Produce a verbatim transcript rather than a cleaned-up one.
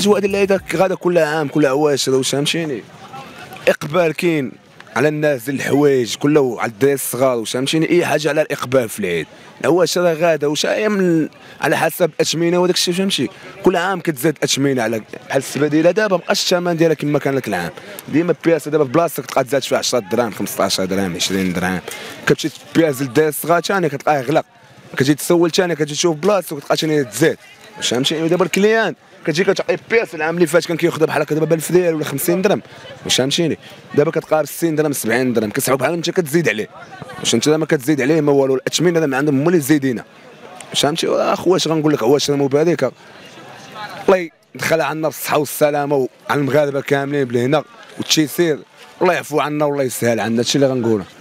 الاجواء ديال العيد غادا كل عام كل عواش هذا واش فهمتيني. اقبال كاين على الناس ديال الحوايج كله على الدراري الصغار واش فهمتيني. اي حاجه على الاقبال في العيد. العواش راه غادا واش هي من على حسب الاثمنه وداك الشيء فهمتي. كل عام كتزاد الاثمنه على بحال السباديله دابا مابقاش الثمن ديالها كما كان لك العام. ديما البياسه دابا بلاصتك تلقى تزاد فيها عشرة دراهم خمسطاش درهم عشرين درهم. كتمشي بياس للدراري الصغار ثاني كتلقاه يغلق. كتجي تسول ثاني كتجي تشوف بلاصتك وتلقى ثاني تزاد واش فهمتيني. ودابا الكليان كتجي كتعطي بياس العام اللي فات كان كياخذها بحال هكا دابا ب ألف ريال ولا خمسين درهم واش فهمتيني. دابا كتقارب ستين درهم سبعين درهم كتسحب بحال انت كتزيد عليه واش انت ما كتزيد عليه ما والو. الاثمنه دابا عندهم هما اللي زايدينها واش فهمتي. اخويا اش غنقول لك عواش راه مباركه الله يدخلها عنا بالصحه والسلامه وعلى المغاربه كاملين بالهنا والتيسير. الله يعفو عنا والله يسهل عنا هادشي اللي غنقوله.